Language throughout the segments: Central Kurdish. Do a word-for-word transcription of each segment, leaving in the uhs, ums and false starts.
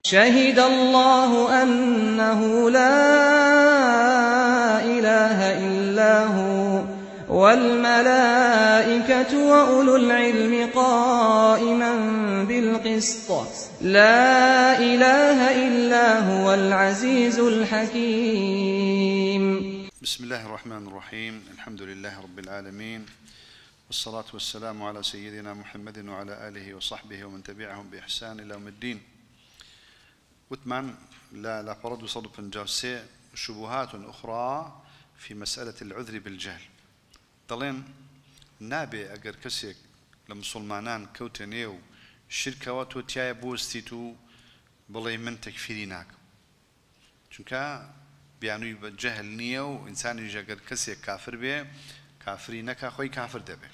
شهد الله أنه لا إله إلا هو والملائكة وأولو العلم قائما بالقسط لا إله إلا هو العزيز الحكيم. بسم الله الرحمن الرحيم. الحمد لله رب العالمين، والصلاة والسلام على سيدنا محمد وعلى آله وصحبه ومن تبعهم بإحسان إلى يوم الدين. وثمان لا لا فرد وصدق جاسي شبهات أخرى في مسألة العذر بالجهل. ضلين نابي أجر كسيك لمسلمانان كوتنيو شركة وتوتيا بوستيتو بلي من تكفيريناك چونكا بيانوي بجهل نيو إنسان يجي أجر كسيك كافر به كافرينك أخوي كافر دبه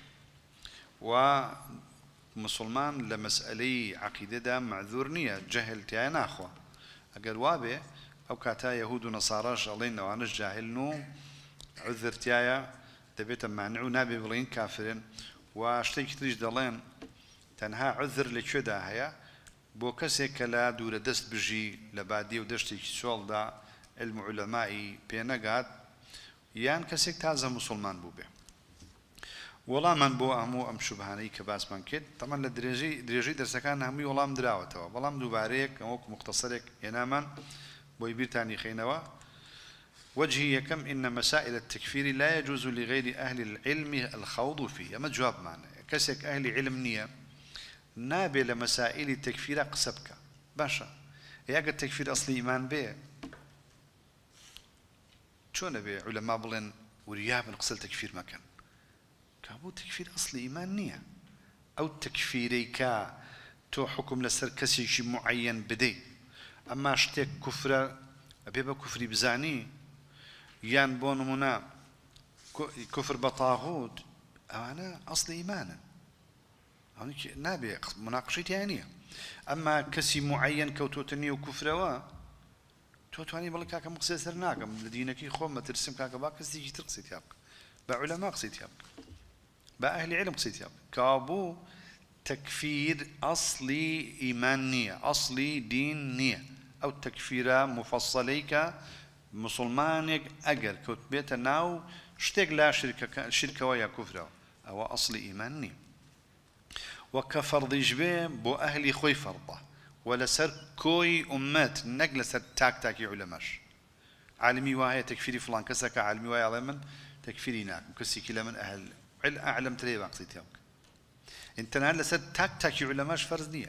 ومسلمان لمسألة عقيدة دا معذور نية جهل تيا ناخوا أجر وابه أو كاتا يهود ونصاراش علينا وعنش جاهلنو عذر تيايا دبيت معنعو نابي بلين كافرين واشتيك تريج دلين تنها عذر لكودا هيا بو كسيك لا دور دست بجي لبادي ودشتيك سوال دا علم علمائي بينقاد يان كسيك تازه مسلمان بوبه والله من بو أمو أم شبهاني كباس من كد طبعا لدرجي درجي درسكان همي والله مدراوته والله مدوباريك أموك مختصرك يناما بو يبير تاني خينوا وجهي كم إن مسائل التكفير لا يجوز لغير أهل العلم الخوض فيه. أما جواب معنا كسك أهل علم نية نابي لمسائل التكفير قسبك باشا ياك التكفير أصلي إيمان به شو نبي علماء بلن ورياب نقصل تكفير مكان كابو تكفير أصلي إيمان نية أو تكفيريك تو حكم لسر كسي معين بدي أما اشتك كفر أبيبا كفري بزاني يان بونمنا كفر بطاغوت أنا أصل إيمانا هوني نابي مناقشة يعني أما كسي معين كوتوتني وكفروا توتواني بالله كاكا مقصد سرناكم لدينك خوم ما ترسم كاكا باكس تيجي تقصد يابك بعلماء قصيت يابك بأهل علم قصيت يابك كابو تكفير أصلي إيمانية أصلي دين نية أو تكفير مفصليك مسلمانك أجر كوت بيت ناو شتيك لا شركة شركة ويا كفرة أو أصل إيماني وكفرض جبه بو أهلي خوي فرضه ولا سر كوي أمات نقل سر تاك تاكي علماش عالمي وهي تكفيري فلان كسك عالمي وهي علما تكفيري ناك كسي كلا من أهل عل أعلم تري باقصيت يومك أنت نقل سر تاك تاكي علماش فرض نية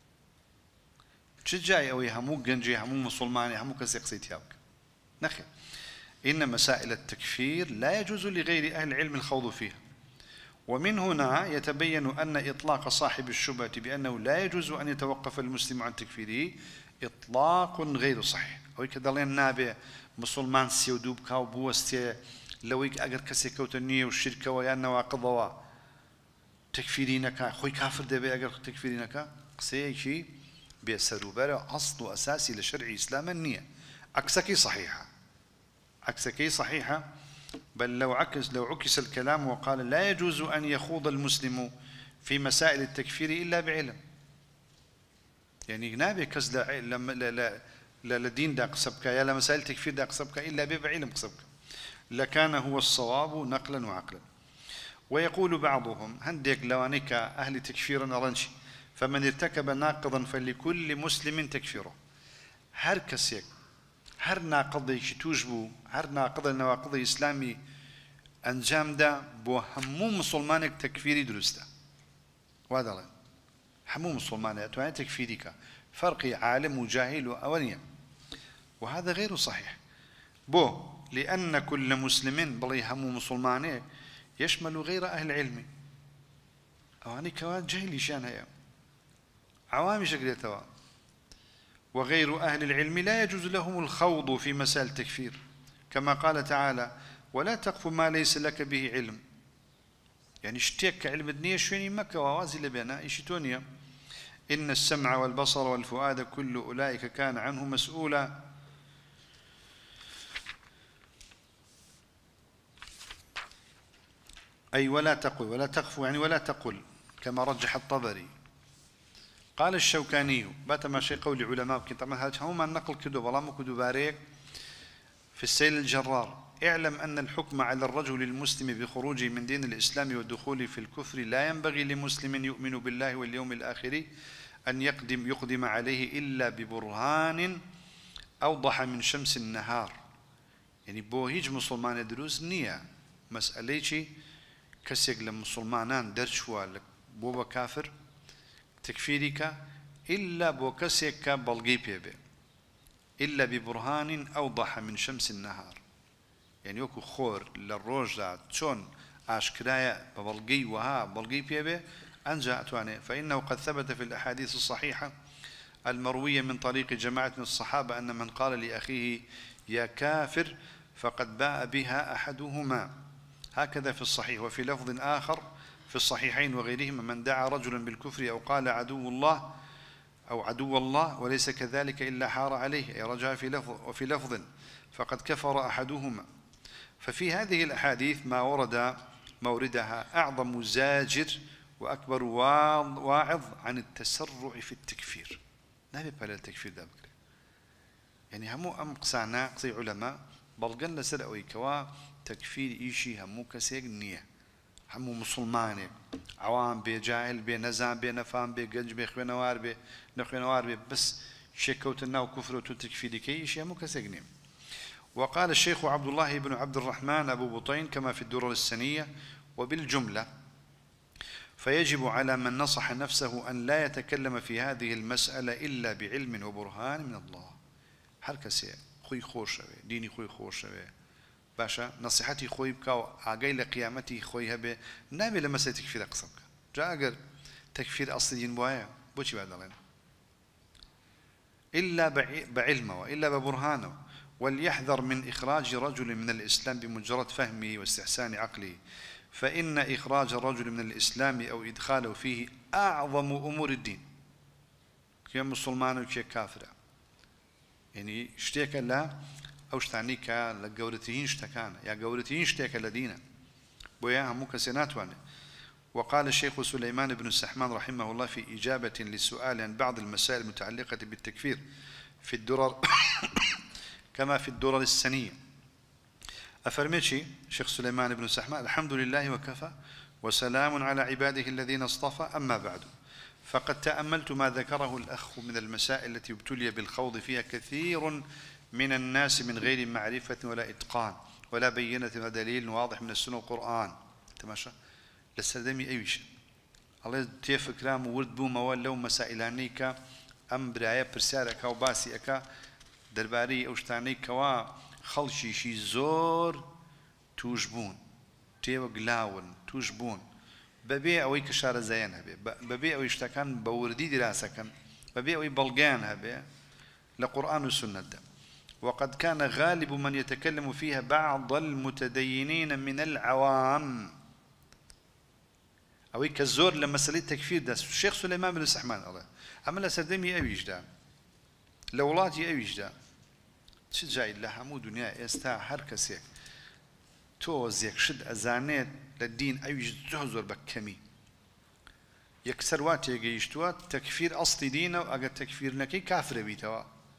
شجاي أو يهمو جنجي همو مسلماني همو كسي قصيت يومك نخي إن مسائل التكفير لا يجوز لغير أهل العلم الخوض فيها. ومن هنا يتبين أن إطلاق صاحب الشبهة بأنه لا يجوز أن يتوقف المسلم عن تكفيره إطلاق غير صحيح. أو كدلين نابع مسلمان سيودوب كاو بوستي لويك أجر كسي كوتنية والشركة ويا نواقضوا تكفيرينك خوي كافر دبي أجر تكفيرينك قصي شيء بيسروبره أصل أساسي لشرع إسلام النية عكسكي صحيحة عكسكي صحيحة بل لو عكس لو عكس الكلام وقال لا يجوز أن يخوض المسلم في مسائل التكفير إلا بعلم يعني نابي كز لا لا لا لا لدين دا قصبك يا لا مسائل التكفير دا قصبك إلا بعلم قصبك لكان هو الصواب نقلا وعقلا. ويقول بعضهم هنديك لوانك أهل تكفير نرنشي فمن ارتكب ناقضا فلكل مسلم تكفيره هر كسيك هر ناقضي شتوجبو هر ناقض النواقض إسلامي أنجام دا بو همو مسلمانك تكفيري درسته وهذا همو مسلمانك تواني تكفيريك فرقي عالم وجاهل وأوليا وهذا غير صحيح بو لأن كل مسلم بلي همو مسلمانك يشمل غير أهل العلم أواني كوان جهلي شان هيا عوامي شكريتوا وغير أهل العلم لا يجوز لهم الخوض في مسائل التكفير كما قال تعالى ولا تقف ما ليس لك به علم يعني اشتيك علم الدنيا شويني مكة ووازي لبنا إشتونيا إن السمع والبصر والفؤاد كل أولئك كان عنه مسؤولا أي ولا تقل ولا تقف يعني ولا تقل كما رجح الطبري قال الشوكاني بات ما شيء قول علماء طبعا هذا هم النقل كدو والله كدو باريك في السيل الجرار اعلم أن الحكم على الرجل المسلم بخروجه من دين الإسلام والدخول في الكفر لا ينبغي لمسلم يؤمن بالله واليوم الآخر أن يقدم يقدم عليه إلا ببرهان أوضح من شمس النهار يعني بو هيج مسلمان دروز نية مسألة شيء كسيق لمسلمانان درشوا بو كافر تكفيرك إلا بو كسيك بلغي بيبي إلا ببرهان أوضح من شمس النهار يعني يوكو خور للروجة تشون أشكرايا ببلغي وها بلغي بيبي أنجا أتواني فإنه قد ثبت في الأحاديث الصحيحة المروية من طريق جماعة من الصحابة أن من قال لأخيه يا كافر فقد باء بها أحدهما هكذا في الصحيح وفي لفظ آخر في الصحيحين وغيرهما من دعا رجلا بالكفر أو قال عدو الله أو عدو الله وليس كذلك إلا حار عليه أي رجع في لفظ وفي لفظ فقد كفر أحدهما ففي هذه الأحاديث ما ورد موردها أعظم زاجر وأكبر واعظ عن التسرع في التكفير نبي بلا التكفير ده بكرة يعني همو أم قصانا قصي علماء بلغن لسر أو كوا تكفير إيشي همو كسيق نية همو مسلماني عوام بي جاهل بي نزام بي نفام بي قنج بي خوينوار بي نخوينوار بي بس شكوتنا وكفر وتكفير كي إيشي همو كسيق نية وقال الشيخ عبد الله بن عبد الرحمن أبو بطين كما في الدرر السنية وبالجملة فيجب على من نصح نفسه أن لا يتكلم في هذه المسألة إلا بعلم وبرهان من الله هر كسي خوي خوش شوي ديني خوي خوش شوي باشا نصيحتي خوي بكاو عاقي لقيامتي خوي هبه نامي لما سيتكفير أقصبك جاء أقر تكفير أصل دين بوايا بوشي بعد الله إلا بعلمه وإلا ببرهانه وليحذر من إخراج رجل من الإسلام بمجرد فهمه واستحسان عقله فإن إخراج الرجل من الإسلام أو إدخاله فيه أعظم أمور الدين كي مسلمان وكي كافر يعني اشتيك لا أو اشتعنيك لقورتهين اشتكان يا قورتهين اشتيك لدينا وياها مكسنات وانا وقال الشيخ سليمان بن السحمان رحمه الله في إجابة للسؤال عن بعض المسائل المتعلقة بالتكفير في الدرر كما في الدرر السنية أفرميتشي شيخ سليمان بن السحمان الحمد لله وكفى وسلام على عباده الذين اصطفى أما بعد فقد تأملت ما ذكره الأخ من المسائل التي ابتلي بالخوض فيها كثير من الناس من غير معرفة ولا إتقان ولا بينة ودليل واضح من السنة والقرآن تماشى لسردمي أي شيء الله تيفكرام ورد بو موال لو مسائلانيك أم برايا برسارك أو باسيك درباري أوشتانيك وا خلشي شي زور توجبون تيو قلاون توجبون ببيع أو كشارة زين هبي ببيع أو يشتكان بوردي دراسة كان ببيع أو بلغان هبي لقرآن والسنة ده وقد كان غالب من يتكلم فيها بعض المتدينين من العوام أو كالزور لما سليت تكفير ده الشيخ سليمان بن السحمان الله عمل سردمي أويش ده لولاتي أويش ده چ جای له همو دنیا استا هر کسی تو زیک شد ازانیت لدین ایش زهزر بکمی یک سروات یگیشتوات تکفیر اصلی دینه و اگر تکفیر نکی کافر بیتوا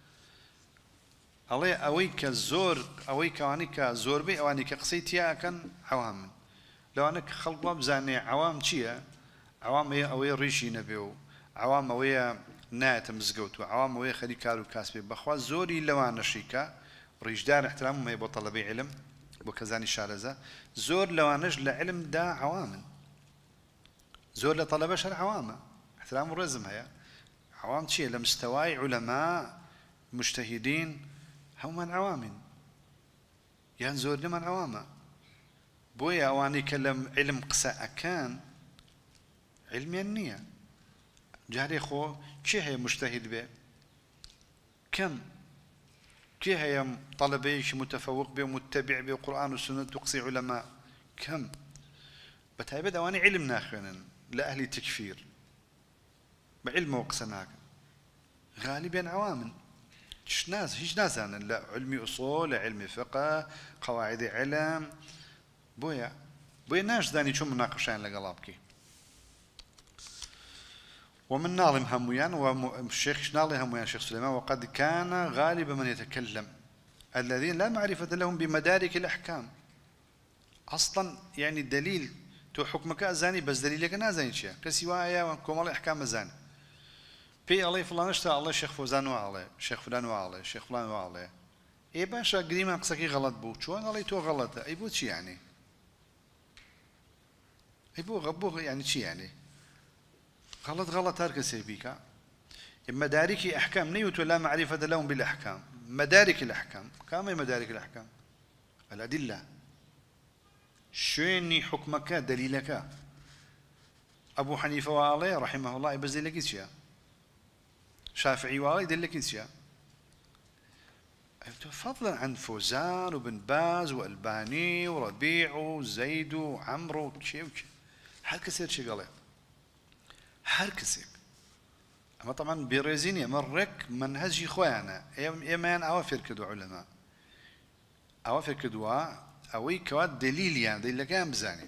الله اوی که زور اوی که آنی که زور بی اوانی که قصیتیا کن عوام لو انك خلق بزاني عوام چیه عوام اوی ریشی نبیو عوام اوی نات مزقوت وعوام ويا خلي كارو كاسبي بخوا زوري لوان الشيكا ريجدار احترام ما يبو طلبي علم وكزاني شارزة زور لوانج لعلم دا عوام زور لطلبة شر عوام احترام الرزم هيا عوام شيء لمستواي علماء مجتهدين هم من عوام يعني زور لمن عوام بويا واني كلم علم قساء كان علمي النية جاري خو كي هي مجتهد به كم كي هي طلبيش متفوق به متبع به قرآن والسنة تقصي علماء كم بتهيبه دواني علم ناخنا لأهل تكفير بعلم وقسناك غالبا عوام ايش ناس هيش ناس انا لا علمي اصول علمي فقه قواعد علم بويا بويا ناش داني شو مناقشان لقلابكي ومن ناظم هميان والشيخ ناظم هميان شيخ سليمان وقد كان غالب من يتكلم الذين لا معرفة لهم بمدارك الأحكام أصلا يعني الدليل تو حكمك أزاني بس دليلك نازاني شيء كسوايا وكمال أحكام أزاني في الله فلان اشتا الله شيخ فوزان وعليه شيخ فلان وعليه شيخ فلان وعليه إيه باشا قريما قصكي غلط بو شو أنا تو غلط أي بو شي يعني أي بو غبو يعني شي يعني غلط غلط هرك سيبيكا مدارك أحكام نيوت ولا معرفة لهم بالأحكام مدارك الأحكام كما مدارك الأحكام الأدلة شيني حكمك دليلك أبو حنيفة وعليه رحمه الله يبزل لك إيشيا شافعي وعليه يدل لك إيشيا فضلا عن فوزان وبن باز وألباني وربيع وزيد وعمرو وشي وشي هل كسر شي قال هل كسر أما طبعا بيريزين يمرك منهج إخوانا يمان أوافر كدو علماء أوافر كدوا أوي كواد دليل يعني دليل كام بزاني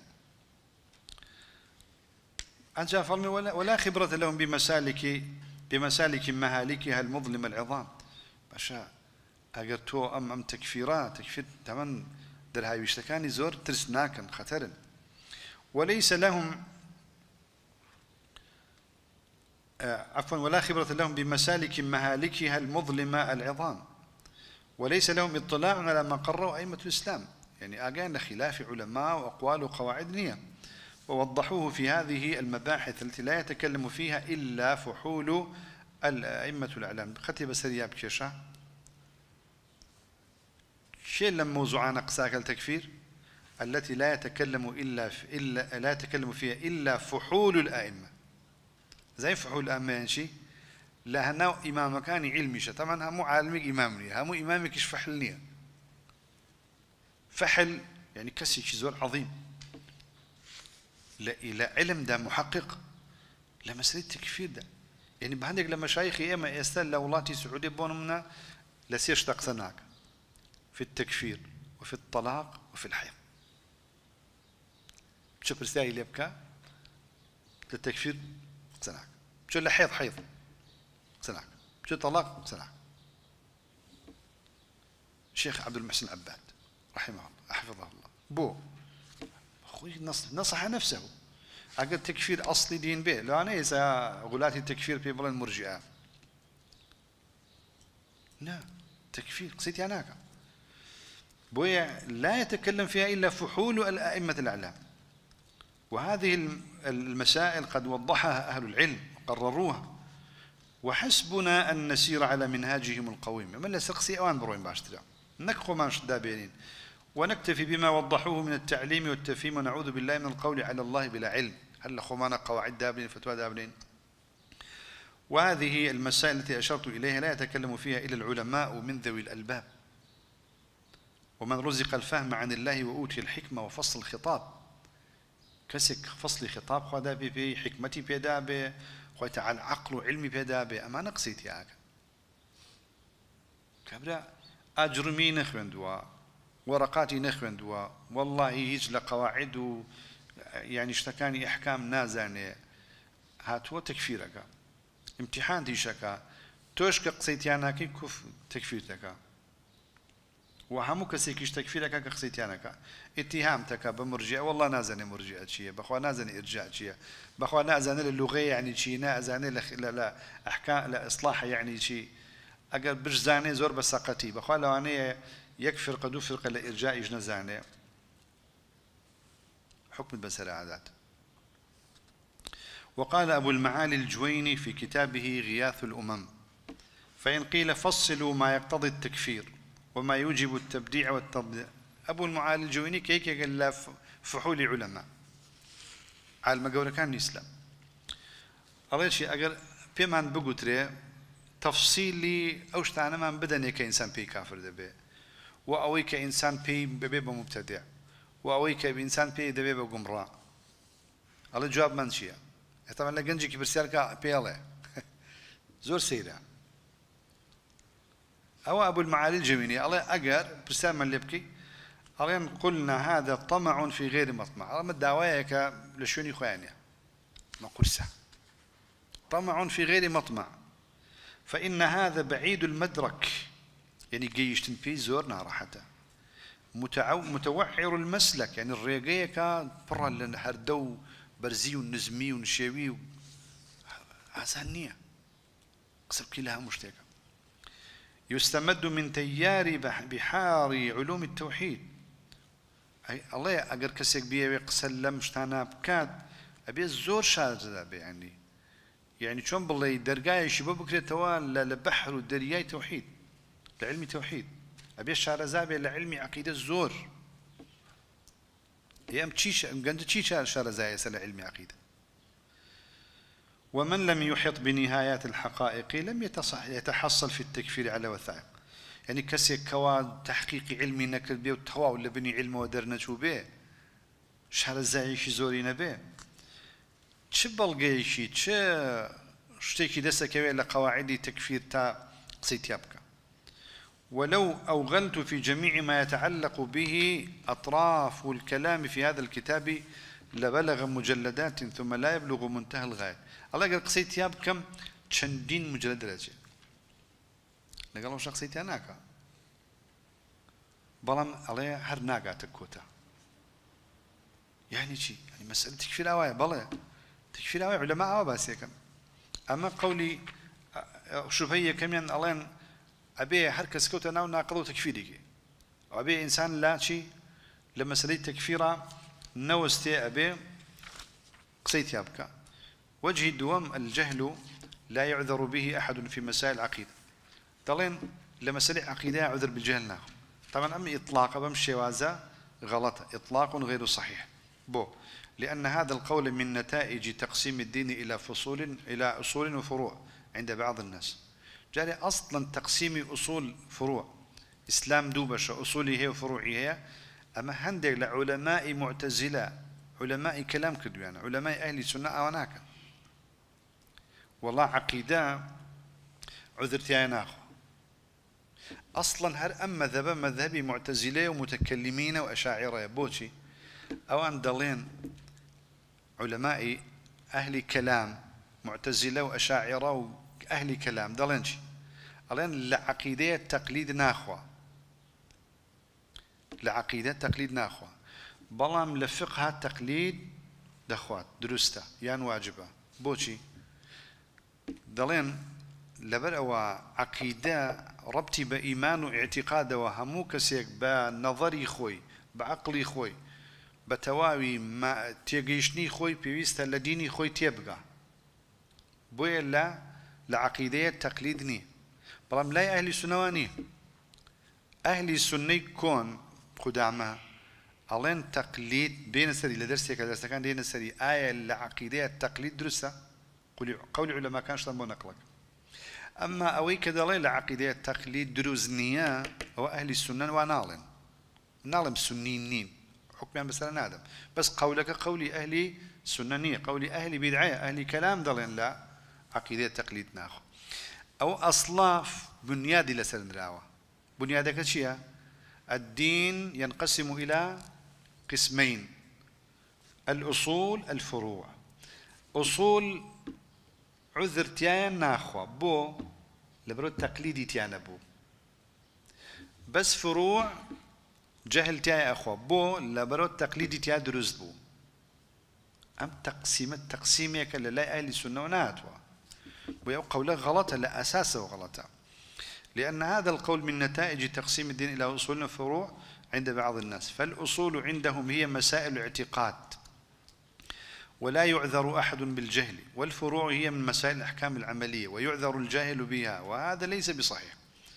أنجا فرمي ولا, ولا خبرة لهم بمسالك بمسالك مهالكها المظلمة العظام باشا أجر تو أم أم تكفيرات تكفير تمن در هاي بيشتكاني زور ترسناكن خطرن وليس لهم عفوا ولا خبرة لهم بمسالك مهالكها المظلمة العظام وليس لهم اطلاع على ما قرروا أئمة الإسلام يعني أجان خلاف علماء وأقوال وقواعد نية ووضحوه في هذه المباحث التي لا يتكلم فيها إلا فحول الأئمة الأعلام ختب سرياب كيشا شيء لما موضوعنا قساك التكفير التي لا يتكلم إلا, في إلا لا يتكلم فيها إلا فحول الأئمة زي فحول الأئمة شيء لا هنا إمام كان علمي شا طبعا همو عالمك إمامني همو إمامك إيش فحلني فحل يعني كسي شيء عظيم لا إلى علم ده محقق لا مسألة تكفير ده يعني بعندك لما شايخي إما يستل لولاتي سعودي بونمنا لسيش تقصناك في التكفير وفي الطلاق وفي الحيض شو برسالة اللي يبكى للتكفير قصناك شو الحيض حيض قصناك شو الطلاق قصناك الشيخ عبد المحسن العباد رحمه الله حفظه الله بو أخوي نصح نفسه أقل تكفير أصلي دين به لا أنا إذا غلاتي التكفير في بلد مرجئة لا تكفير قصيتي أناك بويا لا يتكلم فيها إلا فحول الأئمة الأعلام وهذه المسائل قد وضحها أهل العلم وقرروها وحسبنا أن نسير على منهاجهم القويم من لا سقسي أوان بروين باشترا نكخو ما نشدا بينين ونكتفي بما وضحوه من التعليم والتفهيم ونعوذ بالله من القول على الله بلا علم هل خمانا قواعد دابلين فتوى دابلين وهذه المسائل التي أشرت إليها لا يتكلم فيها إلا العلماء من ذوي الألباب ومن رزق الفهم عن الله وأوتي الحكمة وفصل الخطاب كسك فصل خطاب خدا به حكمتي بيدا به خويت على عقل وعلمي بيدا به أما نقصيت ياك كبرا أجرمي نخوندوا ورقاتي نخوندوا والله هيج لقواعد يعني اشتكاني أحكام نازاني هاتوا تكفيرك امتحان تيشكا توشك قصيتيانك كف تكفيرتك وهمو كسيكيش تكفيرك كقصيتيانك اتهامتك بمرجئة والله نازني مرجئة شيء بخوا نازني إرجاء شيء بخوا نازني اللغة يعني شيء نازني لا لا أحكام لا إصلاح يعني شيء أجر برزاني زور بساقتي بخوا لو أنا يكفر قدو فرق لإرجاء جنزاني حكم البسرة عادات. وقال أبو المعالي الجويني في كتابه غياث الأمم فإن قيل فصلوا ما يقتضي التكفير وما يوجب التبديع والتضييع أبو المعالي الجويني كيك قال لا فحول علماء على المقولة كان الإسلام أول شيء أقول بيمان بقتري تفصيلي أوش أنا ما بدني كإنسان بي كافر دبي وأوي كإنسان بي ببي مبتدع وأوي كإنسان بي دبي بقمراء على الجواب من شيء طبعا لا جنجي كبرسيالك بي الله زور سيرة أو أبو المعالي الجويني الله أجر برسال من لبكي الله قلنا هذا طمع في غير مطمع الله مدعوايك لشوني خوانيا ما قرسه طمع في غير مطمع، فإن هذا بعيد المدرك، يعني جيشتن في زورنا راحته، متعو متوعر المسلك، يعني الريقية كان برا لنهردو برزي ونزمي ونشيوي عزانية قصب كلها مشتاقة. يستمد من تيار بحار علوم التوحيد. أي الله أجر كسيك بيه قسلم شتانا بكات أبي الزور شارزة يعني يعني شون بالله درجاي شباب بكرة توال لبحر ودرياي توحيد لعلم توحيد، أبي الشارزة لعلم عقيدة الزور يام تشيش قند تشيش شارزة يسأل علم عقيدة. ومن لم يحط بنهايات الحقائق لم يتحصل في التكفير على وثائق، يعني كسيك كوا تحقيق علمي نكر بيه وتوا ولا بني علم ودرنا شو بيه شهر الزايش زورينا بيه تشبل جيشي تش شتيكي دسك إلى قواعد تكفير تا قصيت يبكى. ولو أوغلت في جميع ما يتعلق به أطراف الكلام في هذا الكتاب لبلغ مجلدات ثم لا يبلغ منتهى الغاية. الله قال قصيت ياب كم تشندين مجلد رجع لقال وش قصيت هناك بلام عليه هر ناقة تكوتا يعني شيء يعني مسألة تكفير أوايا بلا تكفير أوايا علماء أوا بس يكن. أما قولي شوف هي كمان الله أبي هركز كوتا ناو ناقضوا تكفيري أبي إنسان لا شيء لما سليت تكفيره نوستي أبي قصيت يابك. وجه الدوام الجهل لا يعذر به أحد في مسائل العقيدة. طالين لما سلي عقيدة عذر بالجهل ناخذ طبعا. أما إطلاق بمشي وازا غلط إطلاق غير صحيح بو لأن هذا القول من نتائج تقسيم الدين إلى فصول إلى أصول وفروع عند بعض الناس. جاري أصلا تقسيم أصول فروع إسلام دوبش أصوله هي وفروعه هي. أما هندق لعلماء معتزلة علماء كلام كدو يعني علماء أهل السنة أوناك والله عقيدة عذرتي ناخو أصلا هر أما ذهب مذهبي معتزلة ومتكلمين وأشاعرة بوشي أو أن دلين علماء أهل كلام معتزلة وأشاعرة وأهل كلام دلينشي ألين لعقيدة تقليد ناخوة لعقيدة تقليد ناخوة بلام لفقها تقليد دخوات درسته يعني واجبة بوشي دلين لبرأوا عقيدة ربطي بإيمان واعتقاد وهمو كسيك بنظري خوي بعقلي خوي بتواوي ما تيجيشني خوي بيويست لديني خوي تيبقى بوي لا لعقيدة تقليدني بلام لا أهل سنواني أهل السنة كون قدامها ألين تقليد بين السري لدرسي كدرس كان بين السري آية لعقيدة التقليد درسة قول علماء كانش تنبو نقلك. أما أوي كدليل لعقيدة التقليد دروزنية هو أهل السنة ونالن نالم سنينين حكم مثلا آدم بس قولك قولي أهل سننية قولي أهل بدعية أهل كلام دلين لا عقيدة التقليد ناخو أو أصلاف بنيادي لسندراوة. بنيادك شيء الدين ينقسم إلى قسمين الأصول الفروع. أصول عذر تيان ناخوة بو لبرو تقليدي تيانا بو بس فروع جهل تيان أخوة بو لبرو تقليدي تيان دروز بو. أم تقسيم التقسيمية كلا لا أهل السنة وناتوا ويو قوله غلطة لا أساسه غلطة لأن هذا القول من نتائج تقسيم الدين إلى أصول وفروع عند بعض الناس. فالأصول عندهم هي مسائل الاعتقاد ولا يعذر أحد بالجهل والفروع هي من مسائل الأحكام العملية ويعذر الجاهل بها وهذا ليس بصحيح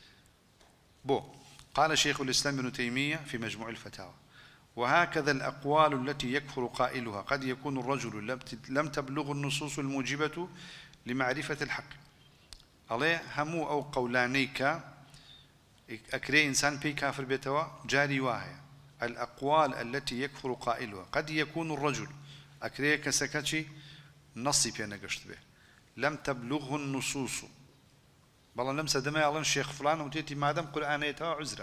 بو. قال شيخ الإسلام ابن تيمية في مجموع الفتاوى وهكذا الأقوال التي يكفر قائلها قد يكون الرجل لم تبلغ النصوص الموجبة لمعرفة الحق عليه همو أو قولانيك أكري إنسان بي كافر بيتوا جاري واهي. الأقوال التي يكفر قائلها قد يكون الرجل أكري كسكتشي نصي بينا قشت به لم تبلغه النصوص بالله لم سدما يعلن الشيخ فلان وتيتي مادام قرآن يتوا عذرا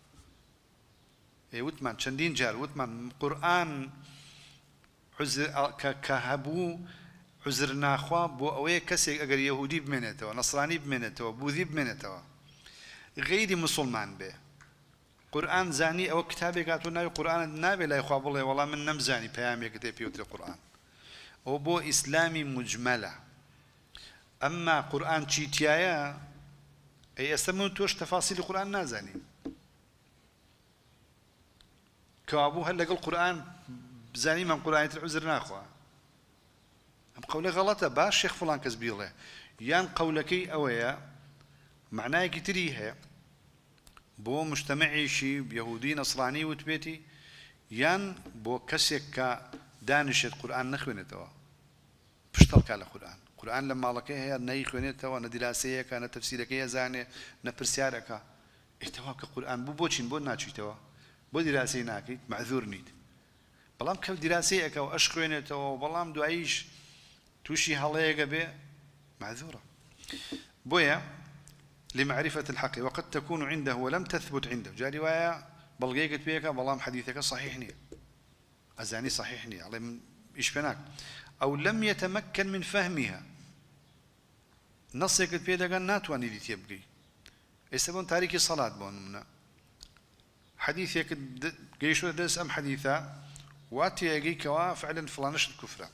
وثمان شندين جار وثمان قرآن عذر كهبو عذر ناخوا بو أوي كسي أجر يهودي بمنته نصراني بمنته بوذي بمنته غير مسلمان به قرآن زاني أو كتابي قاتونا قرآن نابي لا يخاف الله والله من نم زاني بيامي كتاب يوتر القرآن أو بو إسلامي مجملة أما قرآن تشيتيايا أي أستمون توش تفاصيل القرآن نازاني كابو هل لقى القرآن زاني من قرآن العذر ناخوا أم قولي غلطة باش شيخ فلان كزبيله يان قولكي أويا معناه كتريها بو مجتمعي شي بيهودي نصراني وتبيتي يان بو كسيك دانش القرآن نخونتوا بشتلك على القرآن القرآن لما لقيه هي ني خونتوا ندراسية كان تفسيرك يا زاني نبرسيارك اتواك القرآن بو بوشين بو ناتشي توا بو دراسي ناكي معذور نيت بلام كيف دراسيك او اشخونتوا بلام دو عيش توشي هلايق به معذورة بويا لمعرفة الحق وقد تكون عنده ولم تثبت عنده جاء رواية بلغيقت بيك بلام حديثك صحيحني أزاني صحيحني على إيش فناك أو لم يتمكن من فهمها نصيقت بيك ناتواني دي تيبقي يستبون تاريخ الصلاة بونمنا حديثك قيشو درس أم حديثا واتي يجيك فعلا فلانش الكفرة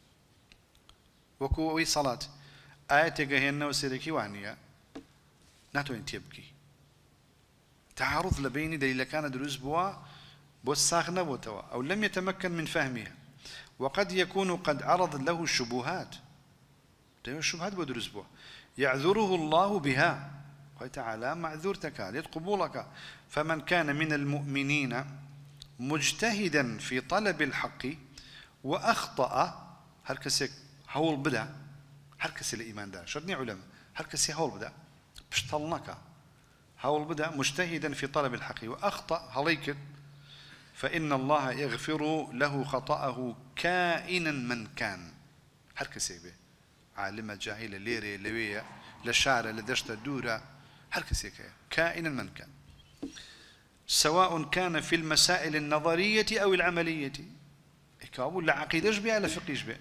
وكوي صلاة آية جهنم وسيركي وعنيا ناتو انت يبكي تعارض لبين دليل كان دروس بوا بوساخنا بوتوا أو لم يتمكن من فهمها وقد يكون قد عرض له الشبهات الشبهات بدروس بوا يعذره الله بها قال تعالى معذورتك لقبولك فمن كان من المؤمنين مجتهدا في طلب الحق وأخطأ هركسك هول بدا هركس الإيمان ده شرني علماء هركس هول بدا بشطلناك هول بدا مجتهدا في طلب الحق وأخطأ هليك فإن الله يغفر له خطأه كائنا من كان هركس به عالمة جاهلة ليري لوية لشارة لدشت دورة هركس كائنا من كان سواء كان في المسائل النظرية أو العملية إكابو لا عقيدة بها لا فقه بها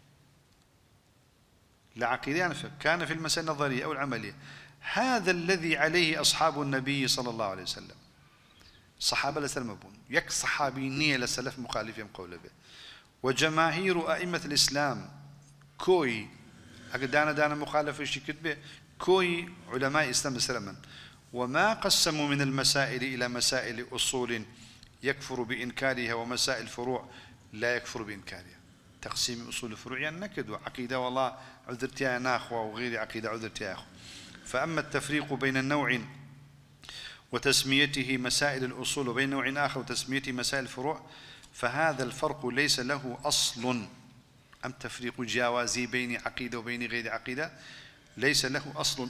لا عقيدة كان في المسائل النظرية أو العملية هذا الذي عليه أصحاب النبي صلى الله عليه وسلم صحابة لسلم بون يك صحابي نية لسلف مخالفين قول به وجماهير أئمة الإسلام كوي أقدانا دانا مخالفة شي كتبه كوي علماء إسلام سلما وما قسموا من المسائل إلى مسائل أصول يكفر بإنكارها ومسائل فروع لا يكفر بإنكارها تقسيم أصول الفروع يعني نكد وعقيدة والله عذرتها ناخوة وغير عقيدة عذرتها أخوة فأما التفريق بين النوع وتسميته مسائل الأصول وبين نوع آخر وتسميته مسائل الفروع فهذا الفرق ليس له أصل أم تفريق جوازي بين عقيدة وبين غير عقيدة ليس له أصل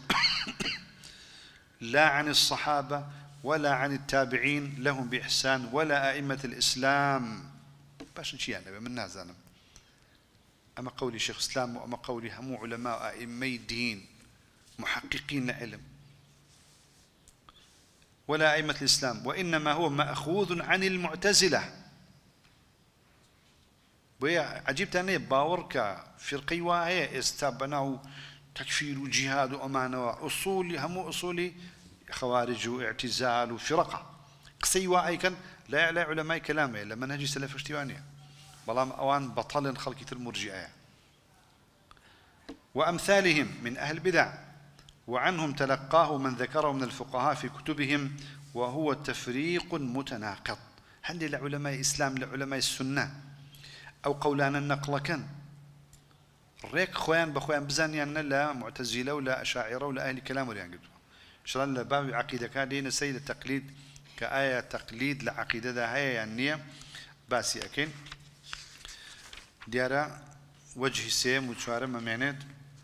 لا عن الصحابة ولا عن التابعين لهم بإحسان ولا أئمة الإسلام باش نشي يعني من نازانا أما قولي شيخ إسلام وأما قولي هم علماء أئمي دين محققين لعلم ولا أئمة الإسلام وإنما هو مأخوذ عن المعتزلة ويا عجيب تاني باورك فرقي واهي استبناه تكفير وجهاد وأمانة وأصول هم أصولي خوارج واعتزال وفرقة قصي واي كان لا يعلى علماء كلامه لما نجي سلف اشتوانية بلام أوان بطل خلقة المرجئة وأمثالهم من أهل البدع وعنهم تلقاه من ذكره من الفقهاء في كتبهم وهو تفريق متناقض هل لعلماء الإسلام لعلماء السنة أو قولان النقل كان ريك خوان بخوان بزانيان لا معتزلة ولا أشاعرة ولا أهل كلام ولا ينقدوا شلون لباب عقيدة كان دين سيد التقليد كآية تقليد لعقيدة ده هي يعني باسي أكين ديارة وجه سيم وشوارة ممعنات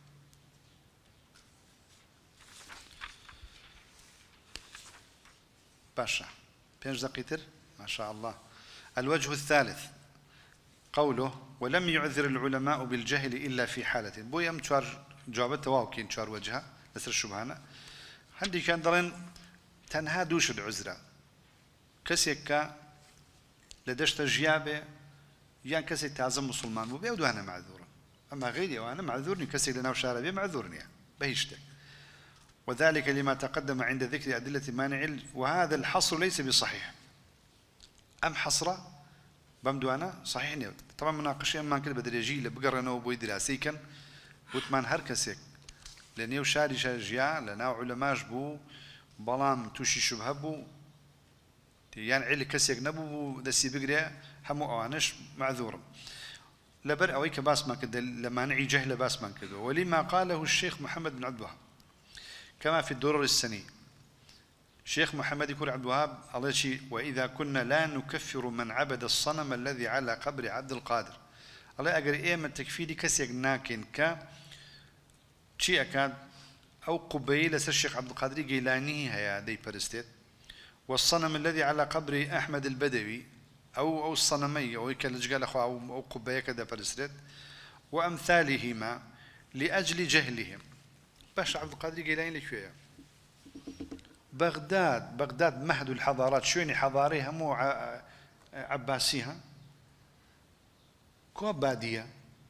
باشا بينج دقيتر ما شاء الله الوجه الثالث قوله ولم يعذر العلماء بالجهل إلا في حالة بويا مشوار جوابته واوكين شوار وجهها نسر الشبهانة عندي كان درين تنها دوش العذرة كسيكا لدشت جيابه يعني كسي تعزم مسلمان وبيودو أنا معذورة أما غيري وأنا معذورني كسر لنا وشاربي معذورني بهيشتك. وذلك لما تقدم عند ذكر أدلة مانع، وهذا الحصر ليس بصحيح. أم حصرة بمدوانا صحيح نيوت. طبعا مناقشة ما كده بدرجي لبقرنا وبوي دراسي كان وثمان هركسك لأنه شاري شارجيا لنا علماء بو بلام توشي شبه بو يعني علي كسيك نبو دسي بقري همو أوانش معذور لبر أويك باس ما كده لما نعي جهل باس ما كده. ولما قاله الشيخ محمد بن عبد الوهاب كما في الدرر السني، شيخ محمد يقول عبد الوهاب الله شيء وإذا كنا لا نكفر من عبد الصنم الذي على قبر عبد القادر الله أجر إيه من تكفيري كسيك ناكن ك شيء أكاد أو قبيلة الشيخ عبد القادر جيلاني هيا دي برستيت، والصنم الذي على قبر أحمد البدوي أو أو الصنمي أو كالجال أخو أو قبيلة كذا برستيت وأمثالهما لأجل جهلهم. باش عبد القادر جيلاني لشوية بغداد بغداد مهد الحضارات شوني حضاريها مو عباسيها كو بادية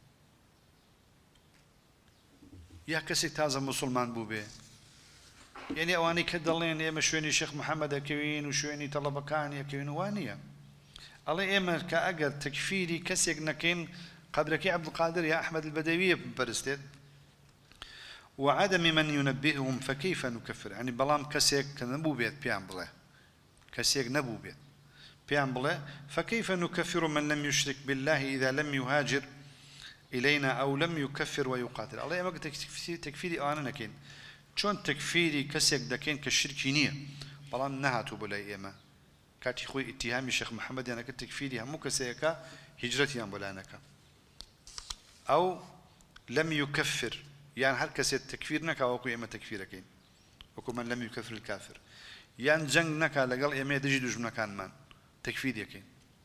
يا كسي تازة مسلمان بوبي يعني أواني كدلين إما شوني شيخ محمد أكوين وشوني طلبكان يكوين وانية الله إما كأجر تكفيري كسي نكين قبرك عبد القادر يا أحمد البدوي برستيت وعدم من ينبههم فكيف نكفر يعني بلام كسيك نبو بيت بيان بله كسيك نبو بيت بيان بله فكيف نكفر من لم يشرك بالله إذا لم يهاجر إلينا أو لم يكفر ويقاتل. الله يما تكفيري أنا نكين شون تكفيري كسيك دكين كالشركينية بلام نهاتو بلا إما كاتي خوي اتهامي الشيخ محمد يعني كتكفيري همو كسيكا هجرتي أم بلانك أو لم يكفر يعني هر كسي تكفير نكا وكو إما تكفيركين وكو من لم يكفر الكافر يعني جنگ نكا لقل إما يدجي دوج مكان من تكفير يكين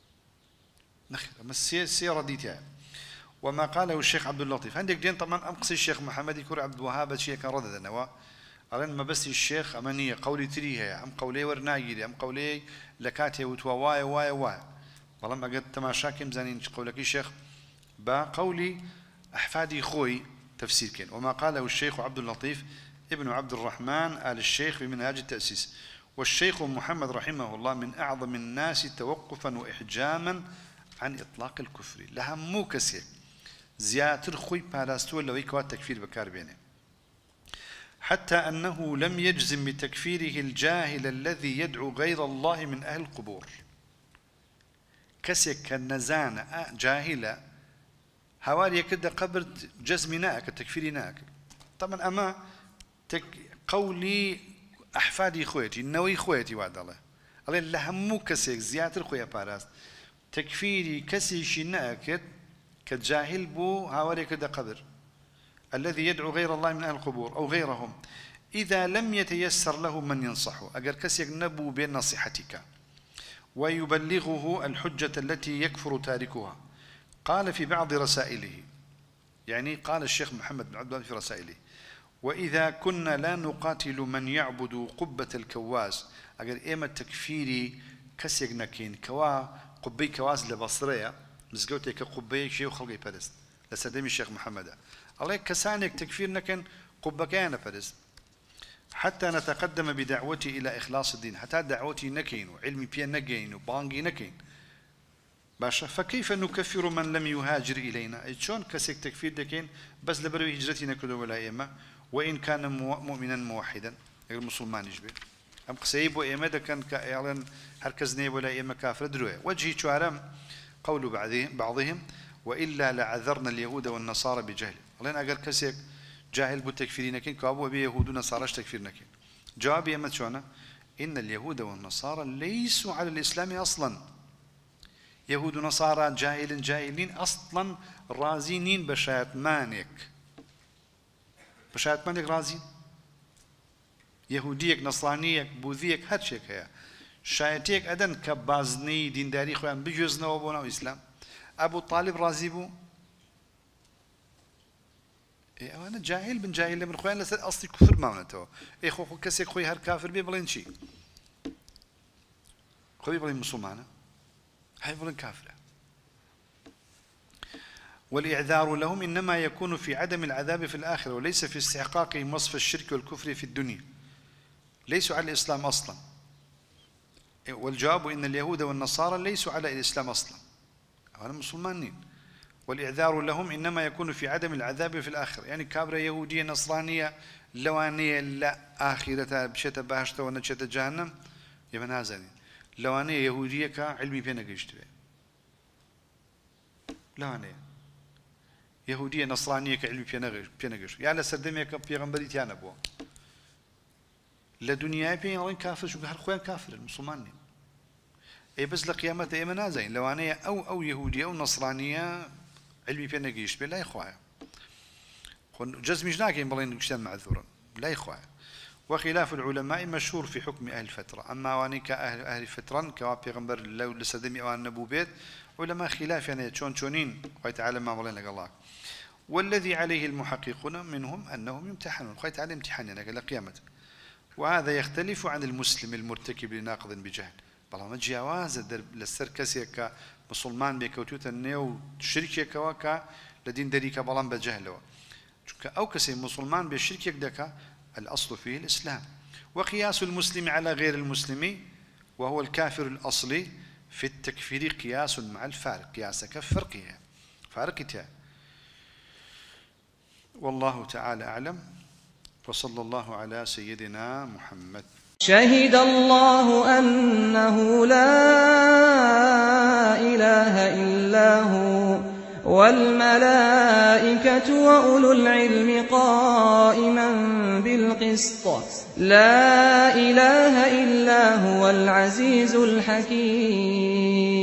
نخير أما السيارة ديتها. وما قاله الشيخ عبد اللطيف عندك دين طبعا أمقصي الشيخ محمد يكون عبد الوهاب شيء كان ردد نوا أرن ما بس الشيخ أمانية قولي تريها أم قولي ورناجري أم قولي لكاتي وتوا واي واي واي والله ما قد تماشاكم زانين قولك الشيخ با قولي أحفادي خوي تفسير كين. وما قاله الشيخ عبد اللطيف ابن عبد الرحمن آل الشيخ في منهاج التأسيس. والشيخ محمد رحمه الله من أعظم الناس توقفا وإحجاما عن إطلاق الكفر لها مو كسي زياتر خوي باراستو لو يكوات تكفير بكار بينه حتى أنه لم يجزم بتكفيره الجاهل الذي يدعو غير الله من أهل القبور كسي كالنزانة جاهلة هواري كده قبر جزمناك تكفيرناك طبعا أما تك قولي أحفادي خويتي نوي خويتي وعد الله الله لهمو كسيك زيادة خويا باراس تكفيري كسي شناك كجاهل بو هواري كده قبر الذي يدعو غير الله من أهل القبور أو غيرهم إذا لم يتيسر له من ينصحه أجر كسيك نبو بنصيحتك ويبلغه الحجة التي يكفر تاركها. قال في بعض رسائله يعني قال الشيخ محمد بن عبد الوهاب في رسائله وإذا كنا لا نقاتل من يعبد قبة الكواز أجر إيما تكفيري كسيق نكين كوا قبي كواز لبصرية مزقوتي كقبي شيء وخلقي برست لسدمي الشيخ محمد الله كسانك تكفير نكن قبة كان برست حتى نتقدم بدعوتي إلى إخلاص الدين حتى دعوتي نكين وعلمي بيان نكين وبانجي نكين باشا. فكيف نكفر من لم يهاجر إلينا شون كسيك تكفير دكين بس لبروي هجرتنا كله ولا إما وإن كان مؤمنا موحدا غير مسلمان يجبه أم قسيب وإما ده كان كإعلان هركزني ولا إما كافر دروي وجهي شعرام قول بعضهم بعضهم وإلا لعذرنا اليهود والنصارى بجهل لأن أقل كسيك جاهل بتكفيرنا كين كابو أبي يهود ونصارى تكفيرنا كين جوابي أما شونا إن اليهود والنصارى ليسوا على الإسلام أصلا يهود ونصارى جاهل جاهلين أصلا رازينين بشايت مانك بشايت مانك رازين يهوديك نصرانيك بوذيك هرشيك هيا شايتيك أدن كبازني دين داري خوان بجوزنا وبونا وإسلام أبو طالب رازي بو إيه أنا جاهل بن جاهل من خوان لسه أصلي كفر ما ونتو إيه خو خو كسيك خوي هر كافر بي بلين شي خوي بلين مسلمانه هاي بلين كافرة. والإعذار لهم إنما يكون في عدم العذاب في الآخرة وليس في استحقاقهم وصف الشرك والكفر في الدنيا، ليسوا على الإسلام أصلا. والجواب إن اليهود والنصارى ليسوا على الإسلام أصلا، هذا مسلمانين. والإعذار لهم إنما يكون في عدم العذاب في الآخرة، يعني كابرة يهودية نصرانية لوانية لا آخرة بشتى باشتة ونشتى جهنم يمن هازني، لوانية يهودية كعلمي بينا قيشتوه، لوانية يهودية نصرانية كعلمي بينا قيشتوه، يعني لسردمية كبيغمبري تيانا بوا لدنيا بين وين كافر شو قهر خوان كافر المسلمانين. أي بس لقيامة أي منازين لوانية أو أو يهودية أو نصرانية علمي بينا قيشت لا يخوها جزم جناكين بلين قشتان معذورا لا يخوها. وخلاف العلماء مشهور في حكم أهل الفترة، أما واني كأهل أهل الفترة كواب بيغمبر لو لسدمي أو النبو بيت علماء خلاف يعني شون شونين خويت تعالى ما بلين لك الله. والذي عليه المحققون منهم أنهم يمتحنون خويت تعالى امتحان يعني لقيامة، وهذا يختلف عن المسلم المرتكب لناقض بجهل. بلا ما جواز للسر كسيك مسلمان بكوتوت النيو شركك وكا لدين دريك بلان بجهله، أو كسي مسلمان بشركك دكا الأصل فيه الإسلام. وقياس المسلم على غير المسلم وهو الكافر الأصلي في التكفير قياس مع الفارق، قياس كفرقها فارقتها. والله تعالى أعلم، وصلى الله على سيدنا محمد. شهد الله أنه لا إله إلا هو والملائكة وأولو العلم قائما بالقسط لا إله إلا هو العزيز الحكيم.